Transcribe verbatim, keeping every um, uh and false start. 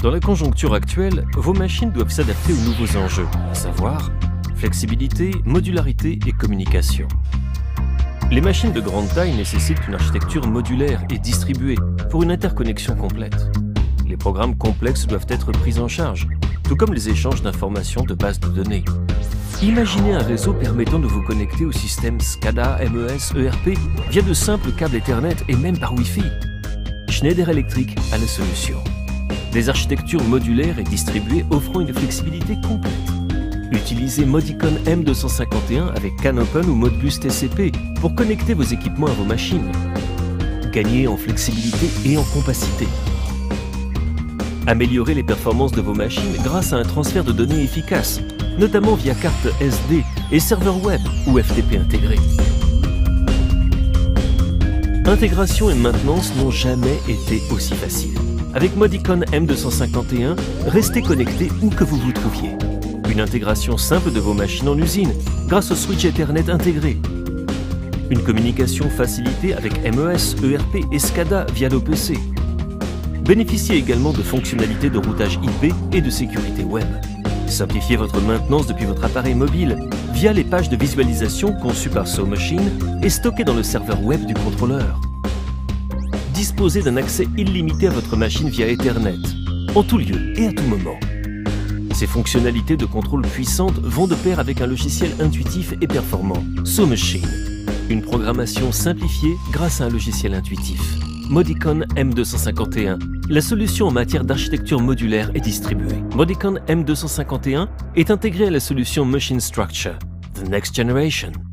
Dans la conjoncture actuelle, vos machines doivent s'adapter aux nouveaux enjeux, à savoir flexibilité, modularité et communication. Les machines de grande taille nécessitent une architecture modulaire et distribuée pour une interconnexion complète. Les programmes complexes doivent être pris en charge, tout comme les échanges d'informations de bases de données. Imaginez un réseau permettant de vous connecter au système SCADA, M E S, E R P via de simples câbles Ethernet et même par Wi-Fi. Schneider Electric a la solution. Des architectures modulaires et distribuées offrant une flexibilité complète. Utilisez Modicon M deux cent cinquante et un avec CANopen ou Modbus T C P pour connecter vos équipements à vos machines. Gagnez en flexibilité et en compacité. Améliorez les performances de vos machines grâce à un transfert de données efficace, notamment via carte S D et serveur web ou F T P intégré. Intégration et maintenance n'ont jamais été aussi faciles. Avec Modicon M deux cent cinquante et un, restez connecté où que vous vous trouviez. Une intégration simple de vos machines en usine grâce au switch Ethernet intégré. Une communication facilitée avec M E S, E R P et SCADA via l'O P C. Bénéficiez également de fonctionnalités de routage I P et de sécurité web. Simplifiez votre maintenance depuis votre appareil mobile via les pages de visualisation conçues par SoMachine et stockées dans le serveur web du contrôleur. Disposez d'un accès illimité à votre machine via Ethernet, en tout lieu et à tout moment. Ces fonctionnalités de contrôle puissantes vont de pair avec un logiciel intuitif et performant, SoMachine. Une programmation simplifiée grâce à un logiciel intuitif. Modicon M deux cent cinquante et un, la solution en matière d'architecture modulaire et distribuée. Modicon M deux cent cinquante et un est intégré à la solution Machine Structure, The Next Generation.